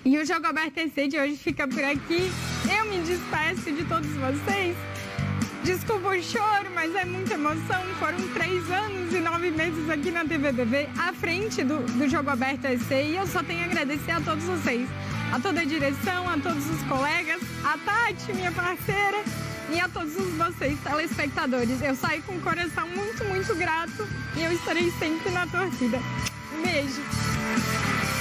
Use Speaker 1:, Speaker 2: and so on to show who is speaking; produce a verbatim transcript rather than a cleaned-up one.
Speaker 1: E o Jogo Aberto E C de hoje fica por aqui. Eu me despeço de todos vocês. Desculpa o choro, mas é muita emoção. Foram três anos e nove meses aqui na T V B B, à frente do, do Jogo Aberto E C. E eu só tenho a agradecer a todos vocês, a toda a direção, a todos os colegas, a Tati, minha parceira, e a todos vocês, telespectadores. Eu saio com o coração muito, muito grato e eu estarei sempre na torcida. Beijo!